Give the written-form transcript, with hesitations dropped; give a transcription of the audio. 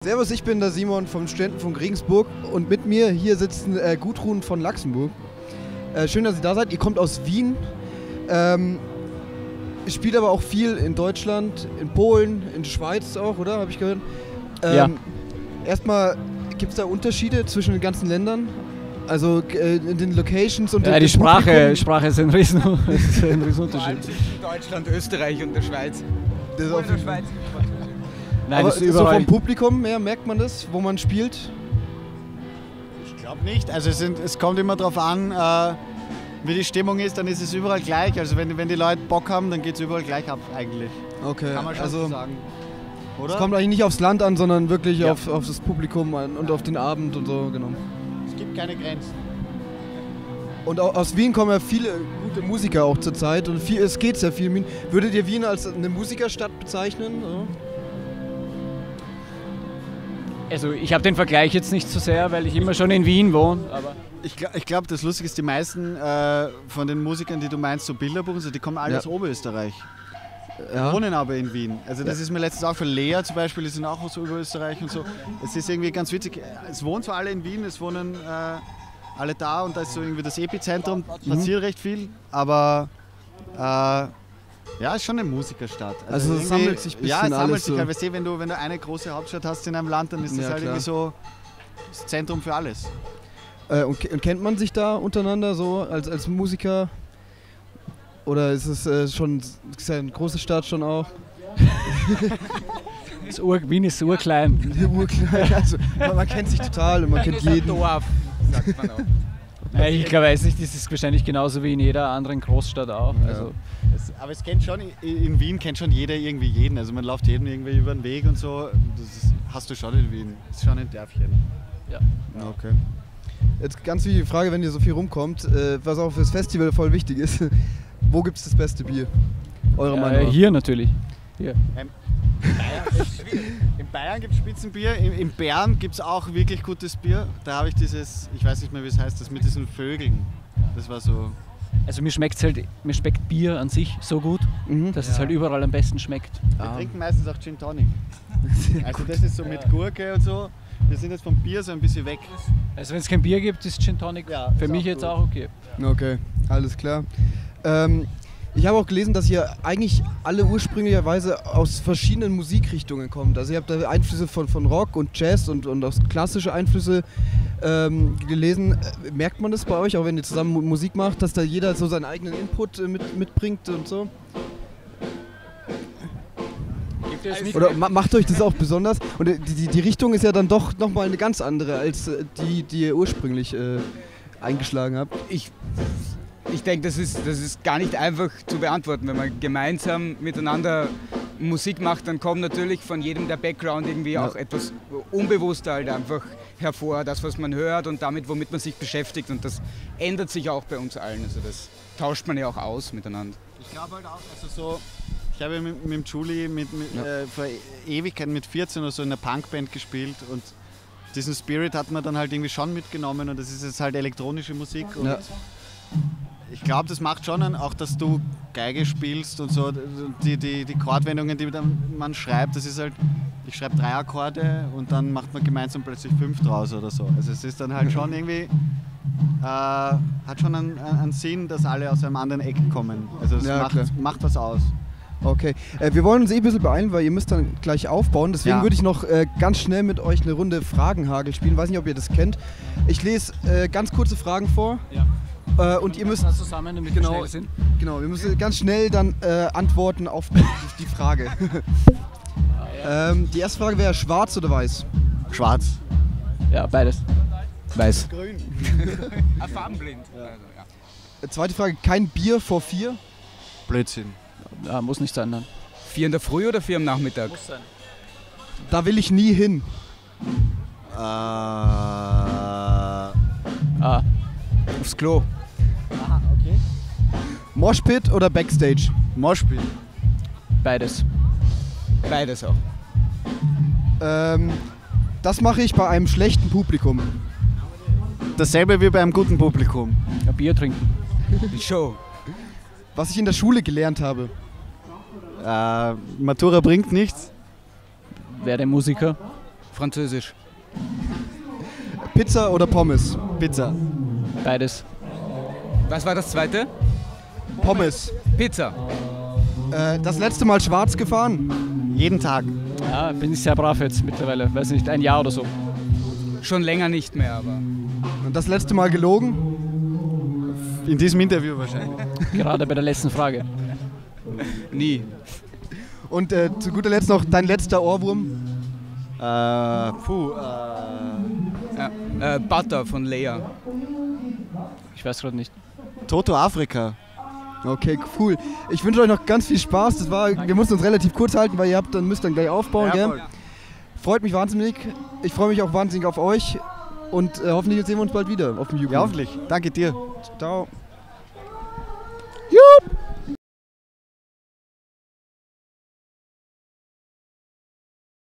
Servus, ich bin der Simon vom Studentenfunk Regensburg und mit mir hier sitzen Gudrun von Laxenburg. Schön, dass ihr da seid. Ihr kommt aus Wien, spielt aber auch viel in Deutschland, in Polen, in der Schweiz auch, oder? Habe ich gehört. Ja. Erstmal, gibt es da Unterschiede zwischen den ganzen Ländern? Also in den Locations und ja, die Sprache ist ein Riesenunterschied. Zwischen Deutschland, Österreich und der Schweiz. Das ist auf der Schweiz. Nein, aber das ist überall. so vom Publikum her, merkt man das, wo man spielt? Ich glaube nicht. Also es kommt immer darauf an, wie die Stimmung ist, dann ist es überall gleich. Also wenn die Leute Bock haben, dann geht es überall gleich ab eigentlich. Okay, Kann man schon so sagen. Oder? Es kommt eigentlich nicht aufs Land an, sondern wirklich Ja. auf das Publikum an und auf den Abend und so, genau. Es gibt keine Grenzen. Und aus Wien kommen ja viele gute Musiker auch zur Zeit und es geht sehr viel in Wien. Würdet ihr Wien als eine Musikerstadt bezeichnen? Ja. Also ich habe den Vergleich jetzt nicht so sehr, weil ich immer schon in Wien wohne. Aber Ich glaube, das Lustige ist, die meisten von den Musikern, die du meinst, so Bilderbuch, die kommen alle aus Oberösterreich. Ja. Wohnen aber in Wien. Also das ist mir letztens auch für Lea zum Beispiel, die sind auch aus Oberösterreich und so. Es ist irgendwie ganz witzig. Es wohnen zwar alle in Wien, es wohnen alle da und da ist so irgendwie das Epizentrum, passiert recht viel, aber ja, ist schon eine Musikerstadt. Also es sammelt sich ein bisschen ja, es sammelt alles sich so. halt. Weißt du, wenn du eine große Hauptstadt hast in einem Land, dann ist das Ja, halt klar. irgendwie so das Zentrum für alles. Und kennt man sich da untereinander so als Musiker? Oder ist es schon ist ja eine große Stadt schon auch? Wien ist urklein. Urklein, also, man kennt sich total und man kennt jeden. Dorf, sagt man auch. Ich glaube, das ist wahrscheinlich genauso wie in jeder anderen Großstadt auch. Ja. Also, Aber es kennt schon, in Wien kennt schon jeder irgendwie jeden. Also man läuft jedem irgendwie über den Weg und so. Hast du schon in Wien. Das ist schon ein Dörfchen. ja. Okay. Jetzt ganz wichtige Frage, wenn ihr so viel rumkommt, was auch fürs Festival voll wichtig ist. Wo gibt es das beste Bier? Eurer Meinung nach? Hier natürlich. Hier. In Bayern gibt es Spitzenbier, in Bern gibt es auch wirklich gutes Bier. Da habe ich dieses, ich weiß nicht mehr wie es heißt, das mit diesen Vögeln. Das war so. Also mir schmeckt Bier an sich so gut, dass es halt überall am besten schmeckt. Wir trinken meistens auch Gin Tonic. Also das ist so mit Gurke und so. Wir sind jetzt vom Bier so ein bisschen weg. Also wenn es kein Bier gibt, ist Gin Tonic Ja, für ist mich auch jetzt gut. auch okay. Okay, alles klar. Ich habe auch gelesen, dass ihr eigentlich alle ursprünglicherweise aus verschiedenen Musikrichtungen kommt. Also ihr habt da Einflüsse von Rock und Jazz und aus klassische Einflüsse gelesen. Merkt man das bei euch, auch wenn ihr zusammen Musik macht, dass da jeder so seinen eigenen Input mitbringt und so? Oder macht euch das auch besonders? Und die Richtung ist ja dann doch nochmal eine ganz andere als die ihr ursprünglich eingeschlagen habt. Ich denke, das ist gar nicht einfach zu beantworten. Wenn man gemeinsam miteinander Musik macht, dann kommt natürlich von jedem der Background irgendwie auch etwas unbewusster halt einfach hervor, das, was man hört und damit, womit man sich beschäftigt. Und das ändert sich auch bei uns allen. Also das tauscht man ja auch aus miteinander. Ich glaube halt auch, also so, ich habe mit dem Julie vor Ewigkeiten mit 14 oder so in einer Punkband gespielt und diesen Spirit hat man dann halt irgendwie schon mitgenommen und das ist jetzt halt elektronische Musik und ich glaube, das macht schon auch, dass du Geige spielst und so, die Chordwendungen, die man schreibt, das ist halt, ich schreibe 3 Akkorde und dann macht man gemeinsam plötzlich 5 draus oder so. Also es ist dann halt schon irgendwie, hat schon einen Sinn, dass alle aus einem anderen Eck kommen. Also es macht was aus. Okay, wir wollen uns ein bisschen beeilen, weil ihr müsst dann gleich aufbauen. Deswegen würde ich noch ganz schnell mit euch eine Runde Fragenhagel spielen. Weiß nicht, ob ihr das kennt. Ich lese ganz kurze Fragen vor. Ja. Und ihr müsst zusammen, damit wir schnell sind. Genau, wir müssen ganz schnell dann antworten auf die Frage. Die erste Frage wäre schwarz oder weiß? Schwarz. Ja, beides. Weiß. Grün. Farbenblind. Zweite Frage, kein Bier vor 4? Blödsinn. Ja, muss nicht sein dann. 4 in der Früh oder 4 am Nachmittag? Muss sein. Da will ich nie hin. Aufs Klo. Aha, okay. Moshpit oder Backstage? Moshpit. Beides. Beides auch. Das mache ich bei einem schlechten Publikum. Dasselbe wie bei einem guten Publikum. Ja, Bier trinken. Die Show. Was ich in der Schule gelernt habe. Matura bringt nichts. Werde Musiker. Französisch. Pizza oder Pommes? Pizza. Beides. Was war das zweite? Pommes. Pizza. Das letzte Mal schwarz gefahren? Jeden Tag. Ja, bin ich sehr brav jetzt mittlerweile. Weiß nicht, ein Jahr oder so. Schon länger nicht mehr, aber. Und das letzte Mal gelogen? In diesem Interview wahrscheinlich. Gerade bei der letzten Frage. Nie. Und zu guter Letzt noch dein letzter Ohrwurm? Butter von Leia. Ich weiß gerade nicht. Toto Afrika. Okay, cool. Ich wünsche euch noch ganz viel Spaß. Wir mussten uns relativ kurz halten, weil müsst dann gleich aufbauen. Ja, gell? Freut mich wahnsinnig. Ich freue mich auch wahnsinnig auf euch. Und hoffentlich sehen wir uns bald wieder auf dem YouTube. Ja, hoffentlich. Danke dir. Ciao.